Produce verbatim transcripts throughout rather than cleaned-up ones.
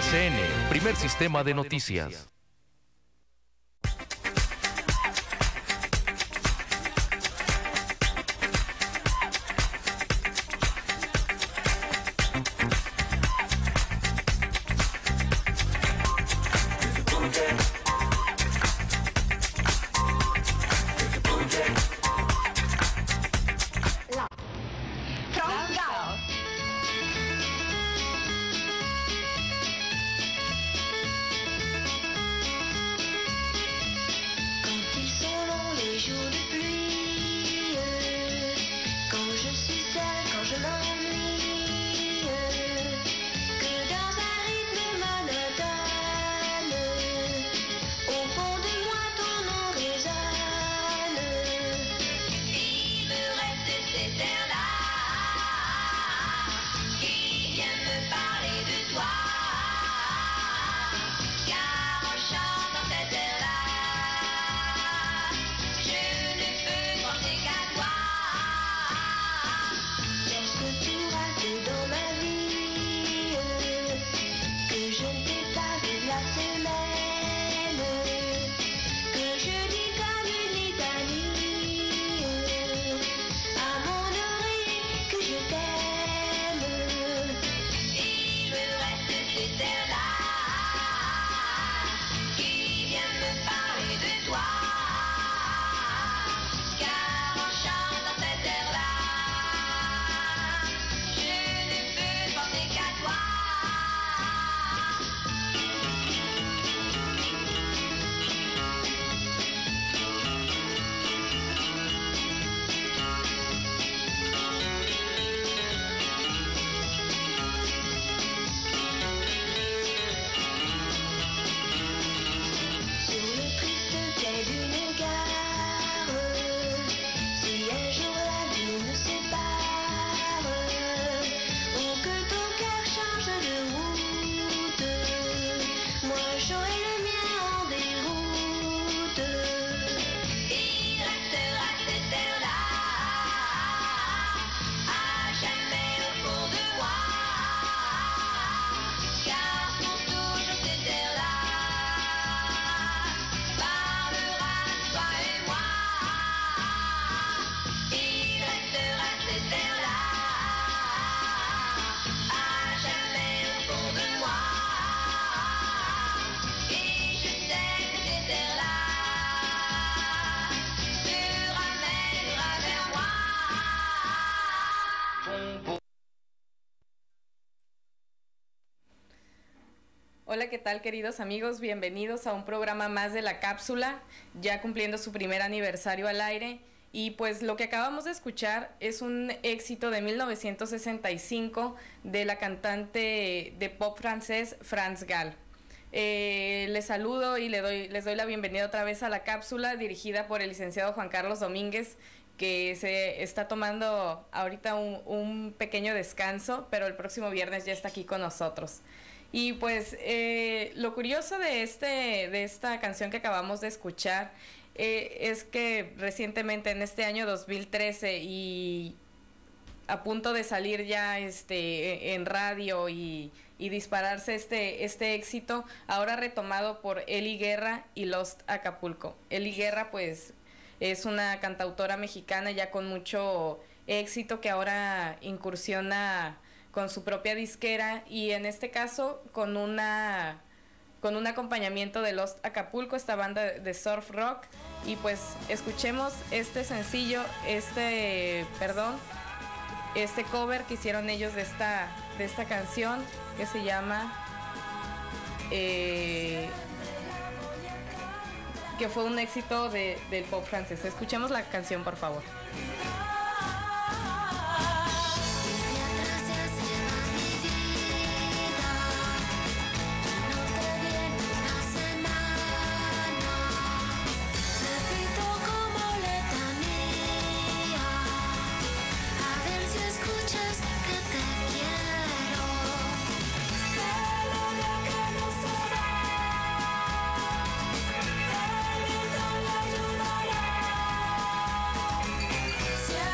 S N, primer sistema de noticias. Hola, ¿qué tal, queridos amigos? Bienvenidos a un programa más de La Cápsula, ya cumpliendo su primer aniversario al aire. Y pues lo que acabamos de escuchar es un éxito de mil novecientos sesenta y cinco de la cantante de pop francés France Gall. Eh, les saludo y le doy, les doy la bienvenida otra vez a La Cápsula, dirigida por el licenciado Juan Carlos Domínguez, que se está tomando ahorita un, un pequeño descanso, pero el próximo viernes ya está aquí con nosotros. Y pues eh, lo curioso de, este, de esta canción que acabamos de escuchar eh, es que recientemente en este año dos mil trece y a punto de salir ya este, en radio y, y dispararse este, este éxito, ahora retomado por Ely Guerra y Lost Acapulco. Ely Guerra pues es una cantautora mexicana ya con mucho éxito que ahora incursiona con su propia disquera y en este caso con una con un acompañamiento de Lost Acapulco, esta banda de surf rock. Y pues escuchemos este sencillo, este perdón, este cover que hicieron ellos de esta de esta canción que se llama eh, que fue un éxito de, del pop francés. Escuchemos la canción, por favor. Yeah.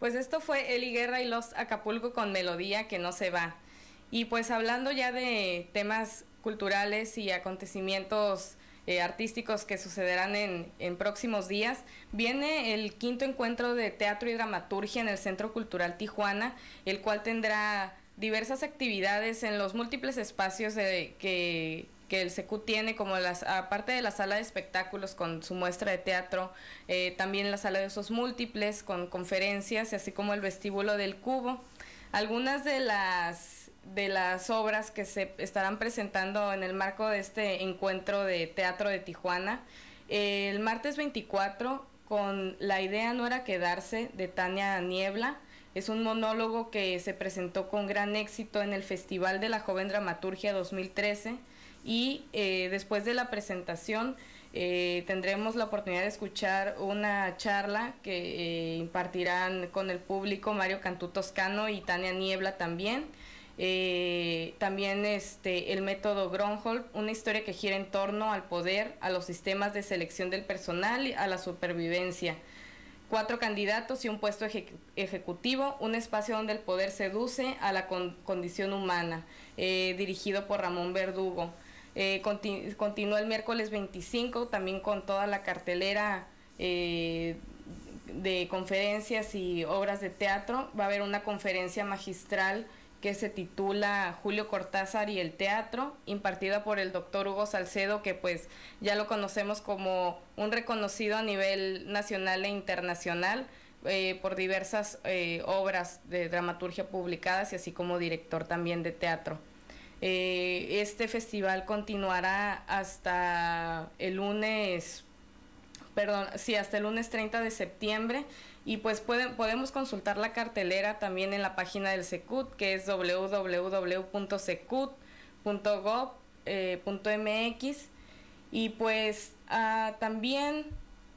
Pues esto fue Eli Guerra y los Acapulco con Melodía que no se va. Y pues hablando ya de temas culturales y acontecimientos eh, artísticos que sucederán en, en próximos días, viene el quinto encuentro de teatro y dramaturgia en el Centro Cultural Tijuana, el cual tendrá diversas actividades en los múltiples espacios de, que, que el SECUT tiene, como las, aparte de la sala de espectáculos con su muestra de teatro, eh, también la sala de usos múltiples con conferencias, así como el vestíbulo del Cubo. Algunas de las de las obras que se estarán presentando en el marco de este encuentro de teatro de Tijuana. Eh, el martes veinticuatro, con La idea no era quedarse, de Tania Niebla. Es un monólogo que se presentó con gran éxito en el Festival de la Joven Dramaturgia dos mil trece y eh, después de la presentación eh, tendremos la oportunidad de escuchar una charla que eh, impartirán con el público Mario Cantú Toscano y Tania Niebla también. Eh, también este, el método Gronholm, una historia que gira en torno al poder, a los sistemas de selección del personal y a la supervivencia. Cuatro candidatos y un puesto eje ejecutivo, un espacio donde el poder seduce a la con condición humana, eh, dirigido por Ramón Verdugo. Eh, continu continúa el miércoles veinticinco, también con toda la cartelera eh, de conferencias y obras de teatro. Va a haber una conferencia magistral que se titula Julio Cortázar y el teatro, impartida por el doctor Hugo Salcedo, que pues ya lo conocemos como un reconocido a nivel nacional e internacional eh, por diversas eh, obras de dramaturgia publicadas y así como director también de teatro. Eh, este festival continuará hasta el lunes, perdón, sí, hasta el lunes treinta de septiembre. Y pues pueden, podemos consultar la cartelera también en la página del SECUT, que es doble u doble u doble u punto secut punto gob punto m x. Y pues uh, también,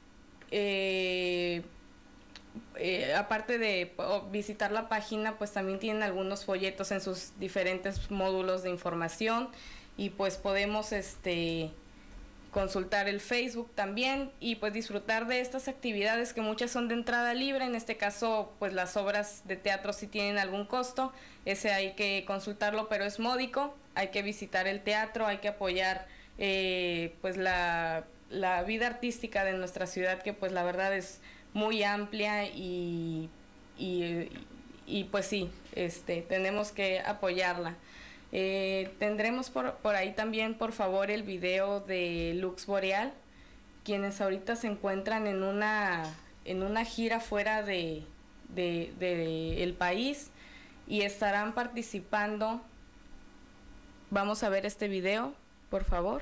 eh, eh, aparte de visitar la página, pues también tienen algunos folletos en sus diferentes módulos de información. Y pues podemos este consultar el Facebook también y pues disfrutar de estas actividades que muchas son de entrada libre. En este caso pues las obras de teatro sí tienen algún costo, ese hay que consultarlo, pero es módico. Hay que visitar el teatro, hay que apoyar eh, pues la, la vida artística de nuestra ciudad, que pues la verdad es muy amplia y, y, y pues sí, este, tenemos que apoyarla. Eh, tendremos por, por ahí también, por favor, el video de Lux Boreal, quienes ahorita se encuentran en una, en una gira fuera de, de, de el país y estarán participando. Vamos a ver este video, por favor.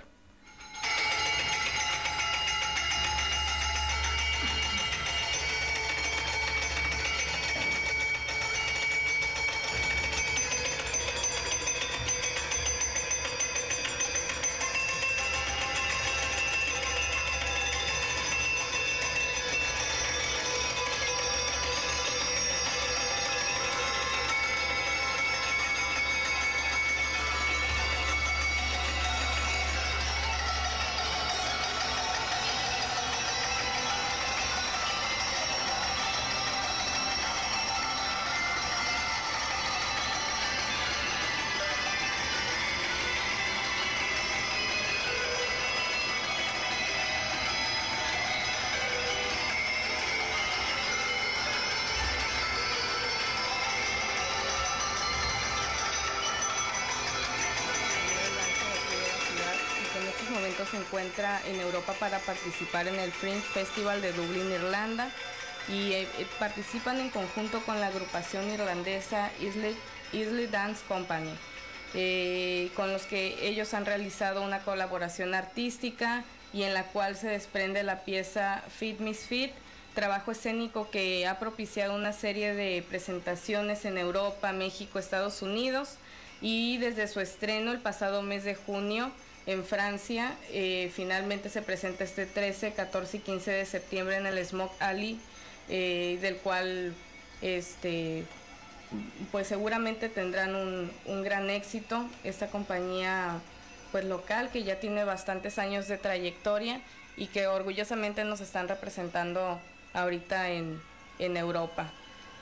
Se encuentra en Europa para participar en el Fringe Festival de Dublín, Irlanda, y eh, participan en conjunto con la agrupación irlandesa Islay, Islay Dance Company, eh, con los que ellos han realizado una colaboración artística y en la cual se desprende la pieza Fit Misfit, trabajo escénico que ha propiciado una serie de presentaciones en Europa, México, Estados Unidos, y desde su estreno el pasado mes de junio en Francia, eh, finalmente se presenta este trece, catorce y quince de septiembre en el Smoke Alley, eh, del cual este, pues seguramente tendrán un, un gran éxito. Esta compañía pues local que ya tiene bastantes años de trayectoria y que orgullosamente nos están representando ahorita en, en Europa.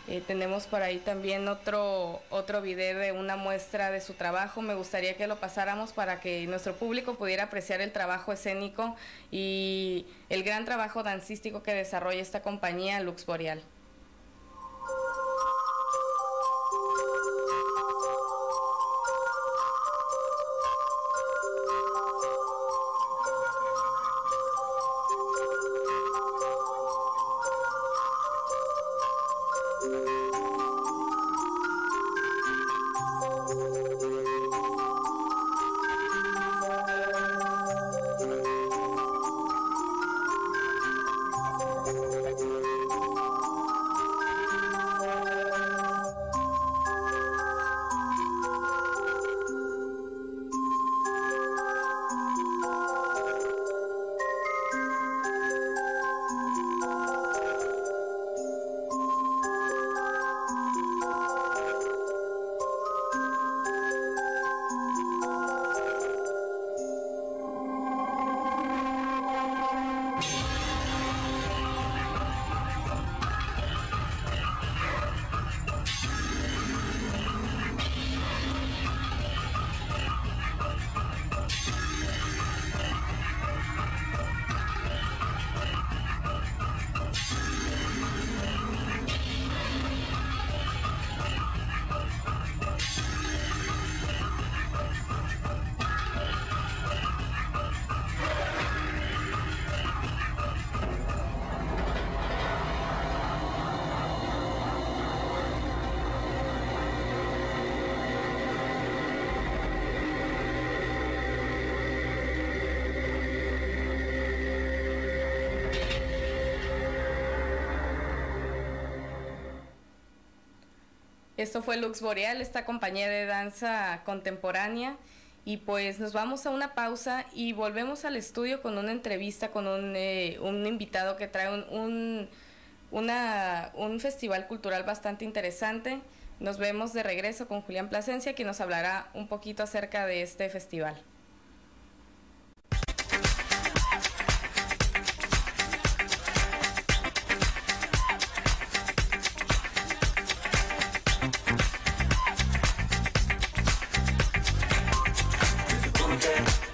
Eh, tenemos por ahí también otro, otro video de una muestra de su trabajo. Me gustaría que lo pasáramos para que nuestro público pudiera apreciar el trabajo escénico y el gran trabajo dancístico que desarrolla esta compañía Lux Boreal. Esto fue Lux Boreal, esta compañía de danza contemporánea, y pues nos vamos a una pausa y volvemos al estudio con una entrevista con un, eh, un invitado que trae un, un, una, un festival cultural bastante interesante. Nos vemos de regreso con Julián Plasencia, quien nos hablará un poquito acerca de este festival. Okay.